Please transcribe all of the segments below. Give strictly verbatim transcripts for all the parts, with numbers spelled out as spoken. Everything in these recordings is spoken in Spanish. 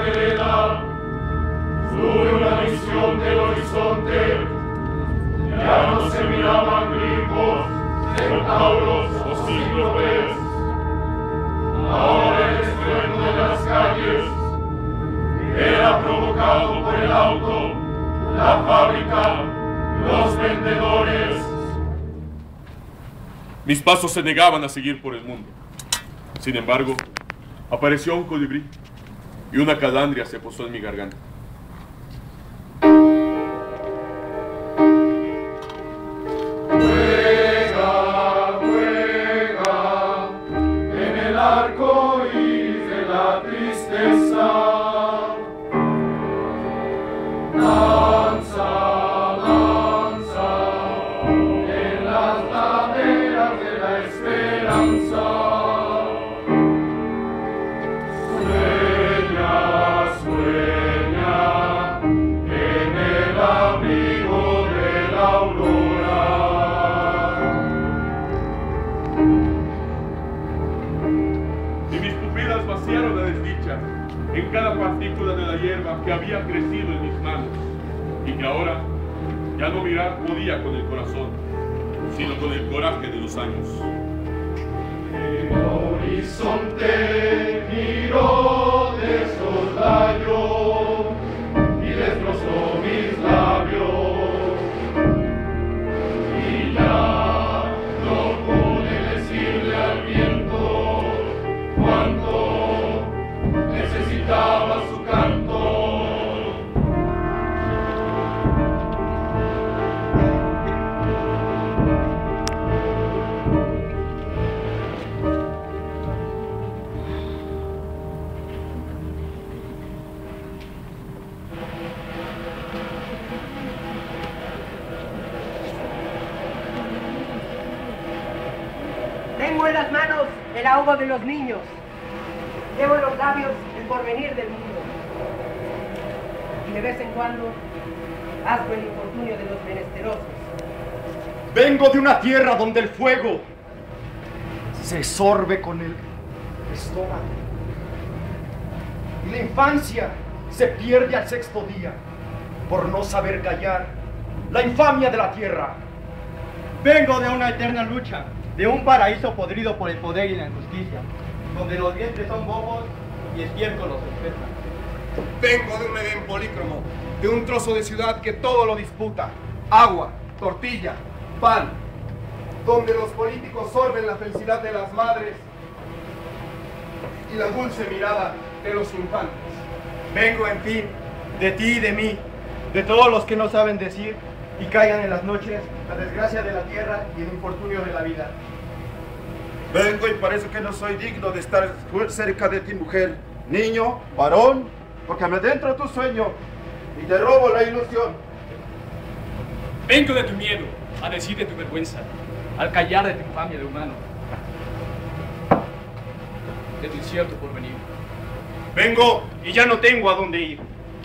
vereda, sube una visión del horizonte. Ya no se miraban grifos, centauros o cíclopes. Ahora el estruendo de las calles era provocado por el auto, la fábrica, los vendedores. Mis pasos se negaban a seguir por el mundo. Sin embargo, apareció un colibrí y una calandria se posó en mi garganta. Juega, juega en el arco iris de la tristeza. Danza, danza en las laderas de la esperanza. Sueña, sueña en el abrigo de la aurora. Y mis pupilas vaciaron la desdicha en cada partícula de la hierba que había crecido en mis manos y que ahora ya no mirar podía con el corazón, sino con el coraje de los años. El horizonte miró de soslayo y destrozó mis labios, y ya no pude decirle al viento cuánto necesitaba su canto. Tengo en las manos el ahogo de los niños. Llevo en los labios el porvenir del mundo. Y de vez en cuando asco el infortunio de los menesterosos. Vengo de una tierra donde el fuego se sorbe con el estómago. Y la infancia se pierde al sexto día por no saber callar la infamia de la tierra. Vengo de una eterna lucha, de un paraíso podrido por el poder y la injusticia, donde los vientres son bobos y estiércol los respeta. Vengo de un Edén polícromo, de un trozo de ciudad que todo lo disputa. Agua, tortilla, pan, donde los políticos sorben la felicidad de las madres y la dulce mirada de los infantes. Vengo, en fin, de ti y de mí, de todos los que no saben decir y caigan en las noches la desgracia de la tierra y el infortunio de la vida. Vengo y parece que no soy digno de estar cerca de ti, mujer, niño, varón, porque me adentro tu sueño y te robo la ilusión. Vengo de tu miedo, a decir de tu vergüenza, al callar de tu infamia de humano, de tu incierto porvenir. Vengo y ya no tengo a dónde ir.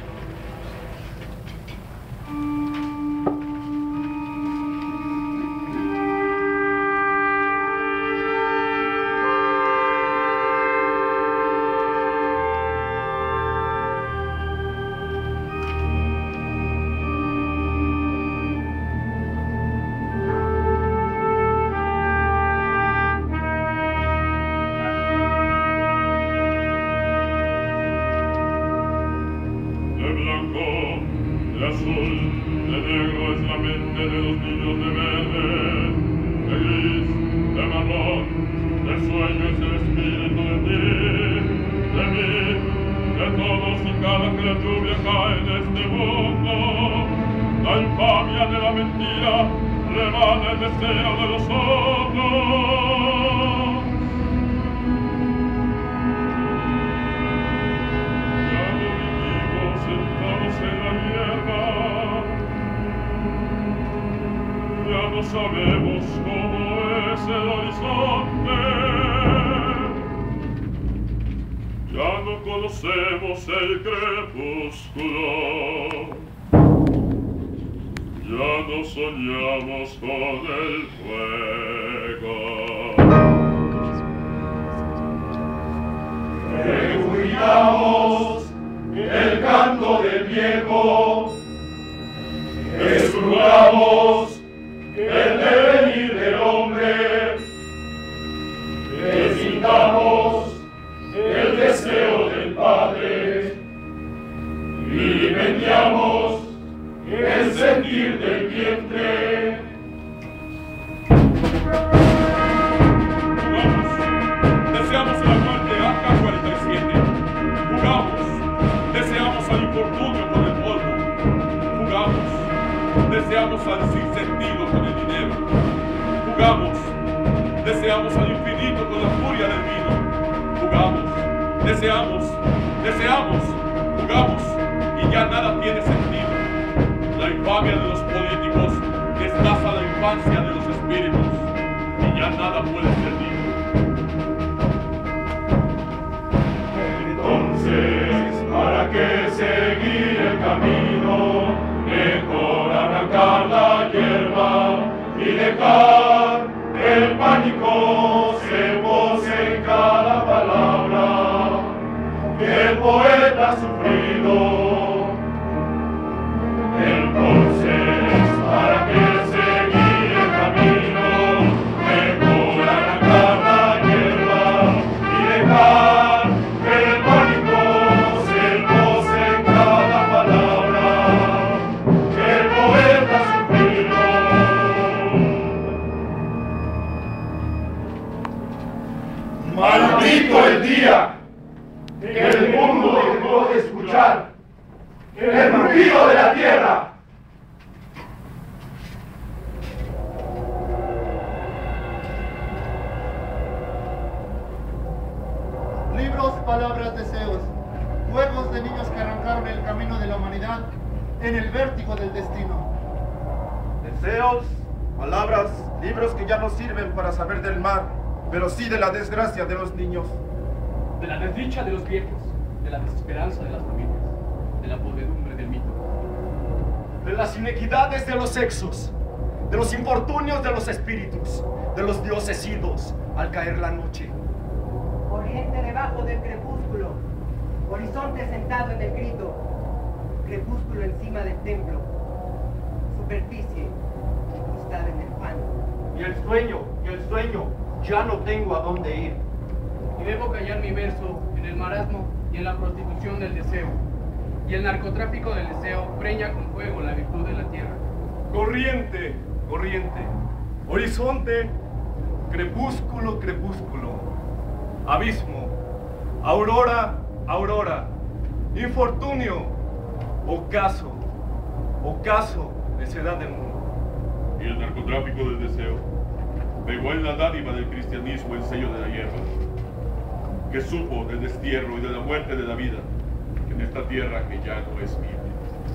Sabemos cómo es el horizonte, ya no conocemos el crepúsculo, ya no soñamos con el fuego. Rehuíamos salir del vientre. Jugamos, deseamos a la muerte A K cuarenta y siete. Jugamos, deseamos al infortunio con el polvo. Jugamos, deseamos al sinsentido con el dinero. Jugamos, deseamos al infinito con la furia del vino. Jugamos, deseamos, deseamos, jugamos, y ya nada tiene sentido. La infamia de los políticos destaza la infancia de los espíritus, y ya nada puede ser digno. Entonces, ¿para qué seguir el camino? Mejor arrancar la hierba y dejar que el pánico se pose en cada palabra que el poeta ha sufrido. Entonces, ¿para qué seguir el camino? Mejor arrancar la hierba y dejar que el pánico se pose en cada palabra que el poeta ha sufrido. Maldito el día que el mundo dejó de escuchar el rugido de la tierra. Libros, palabras, deseos, juegos de niños que arrancaron el camino de la humanidad en el vértigo del destino. Deseos, palabras, libros que ya no sirven para saber del mar, pero sí de la desgracia de los niños. De la desdicha de los viejos, de la desesperanza de las familias, de la podredumbre del mito. De las inequidades de los sexos, de los infortunios de los espíritus, de los dioses idos al caer la noche. Oriente debajo del crepúsculo, horizonte sentado en el grito, crepúsculo encima del templo, superficie incrustada en el pan. Y el sueño, y el sueño, ya no tengo a dónde ir. Y debo callar mi verso en el marasmo y en la prostitución del deseo. Y el narcotráfico del deseo preña con fuego la virtud de la tierra. Corriente, corriente. Horizonte, crepúsculo, crepúsculo. Abismo, aurora, aurora. Infortunio, ocaso, ocaso, necedad del mundo. Y el narcotráfico del deseo pegó en la dádiva del cristianismo el sello de la hierba, que supo del destierro y de la muerte de la vida en esta tierra que ya no es viva.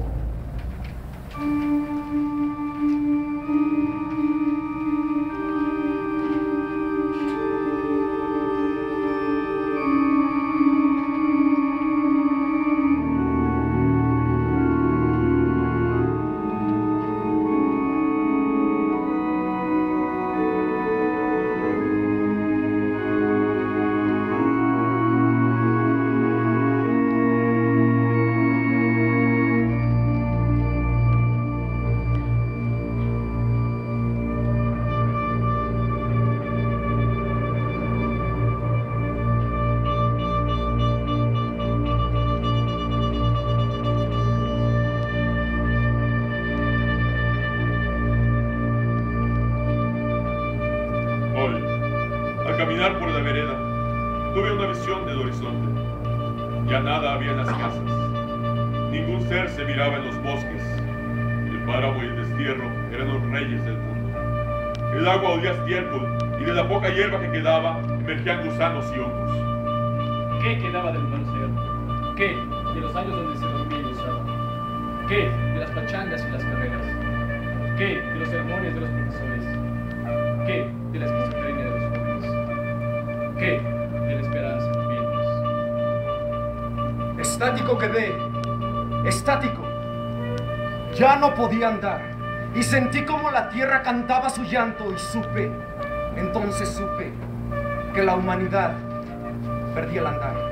Caminar por la vereda, tuve una visión del horizonte. Ya nada había en las casas. Ningún ser se miraba en los bosques. El páramo y el destierro eran los reyes del mundo. El agua olía a estiércol y de la poca hierba que quedaba emergían gusanos y hongos. ¿Qué quedaba del humano ser? ¿Qué de los años donde se dormía y gozaba? ¿Qué de las pachangas y las carreras? ¿Qué de los sermones de los profesores? ¿Qué de la esquizofrenia de los jóvenes? ¿Qué de la esperanza de los vientos? Estático quedé, estático. Ya no podía andar y sentí como la tierra cantaba su llanto y supe, entonces supe que la humanidad perdía el andar.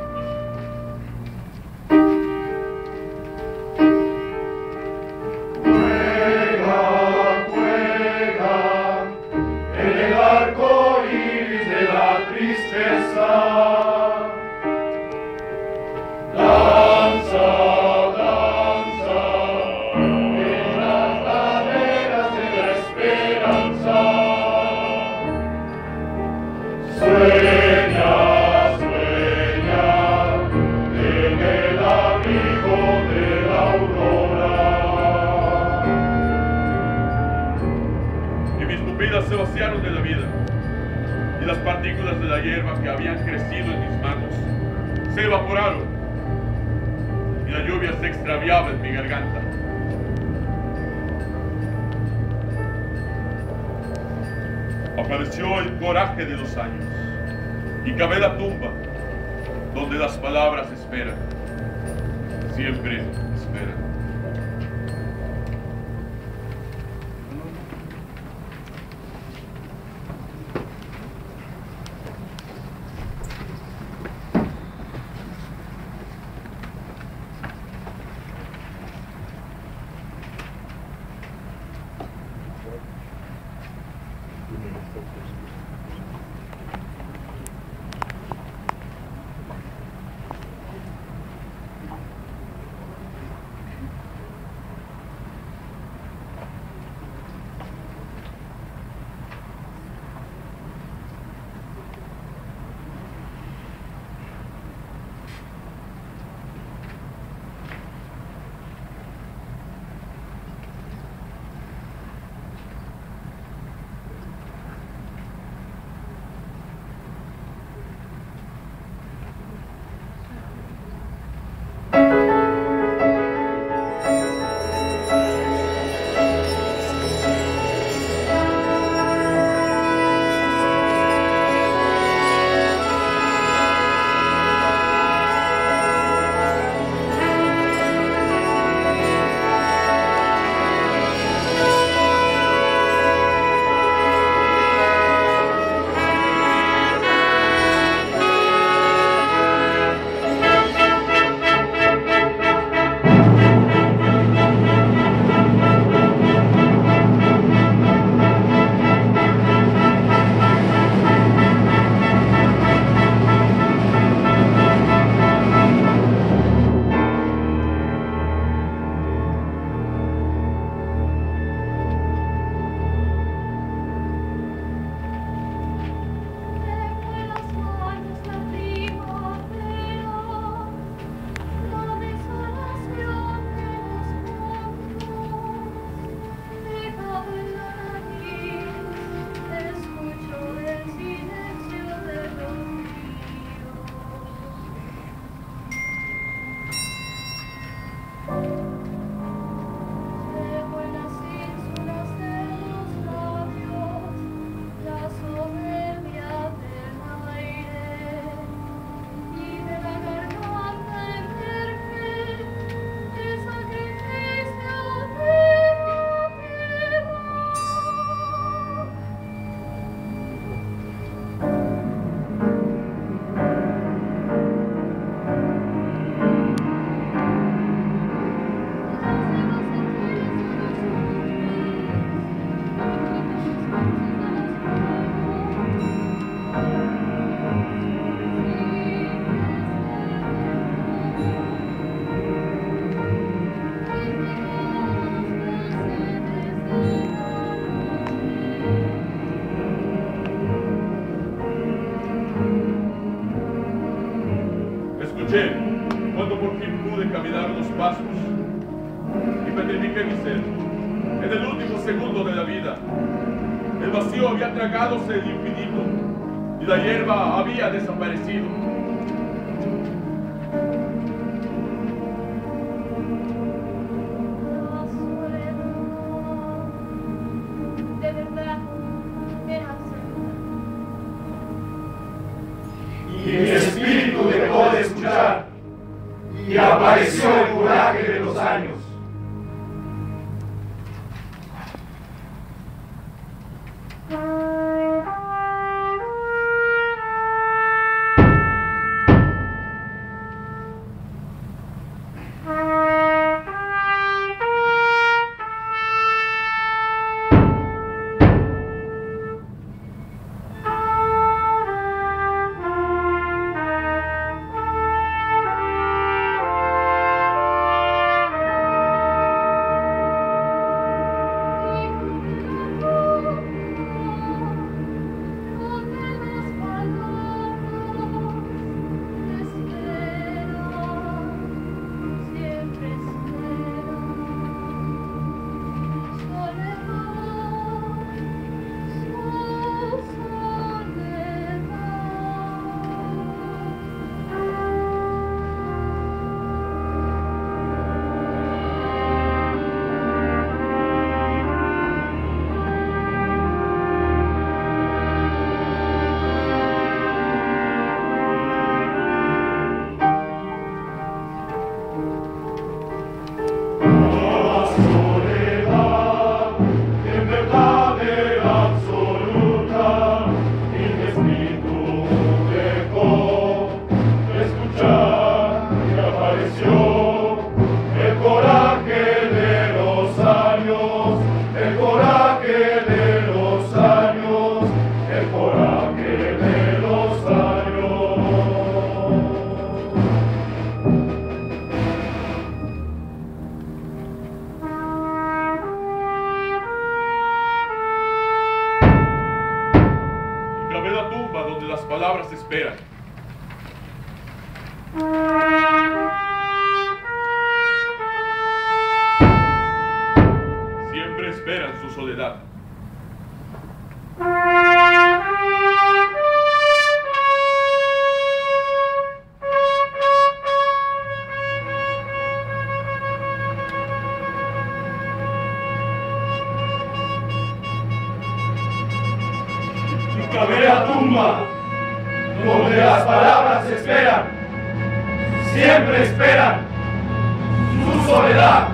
Danza, danza, en las se vaciaron de la vida, y las partículas de la hierba que habían crecido en mis manos se evaporaron, y la lluvia se extraviaba en mi garganta. Apareció el coraje de los años, y cavé la tumba donde las palabras esperan, siempre esperan. Cuando por fin pude caminar unos pasos y petrifiqué mi ser, en el último segundo de la vida, el vacío había tragádose el infinito y la hierba había desaparecido. De verdad, era Y mi espíritu dejó de escuchar, y apareció el coraje de los años. Esperan. Siempre esperan su soledad. Y cabe la tumba donde las palabras esperan, siempre esperan su soledad.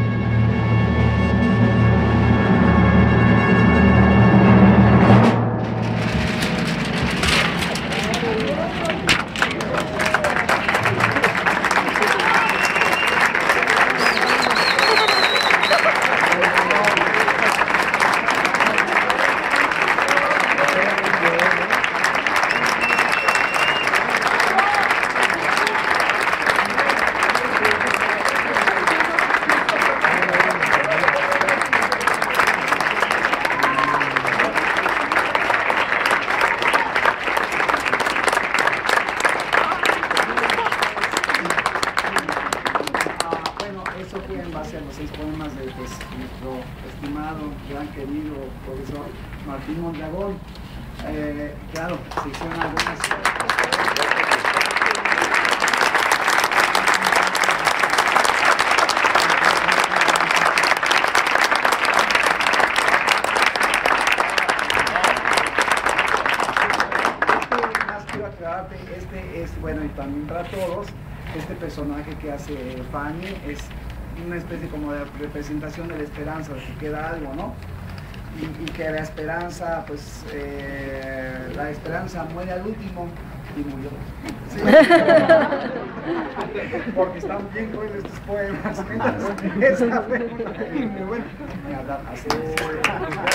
Martín Mondragón, eh, claro, se hicieron algunas... Más quiero aclararte, este es, bueno, y también para todos, este personaje que hace Fanny es una especie como de representación de la esperanza, de que queda algo, ¿no? Y, y que la esperanza, pues, eh, la esperanza muere al último y murió. Sí. Porque están bien crueles estos poemas. Esa fue una... Bueno, así es.